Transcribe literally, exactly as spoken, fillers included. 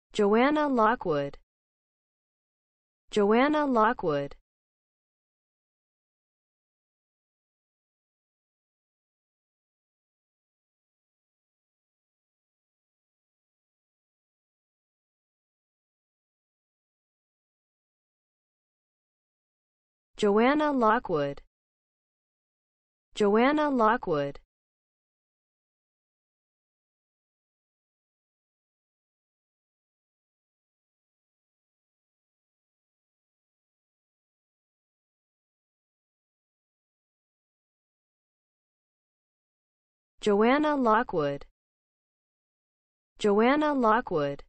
Joanna Lockwood. Joanna Lockwood. Joanna Lockwood. Joanna Lockwood. Joanna Lockwood. Joanna Lockwood.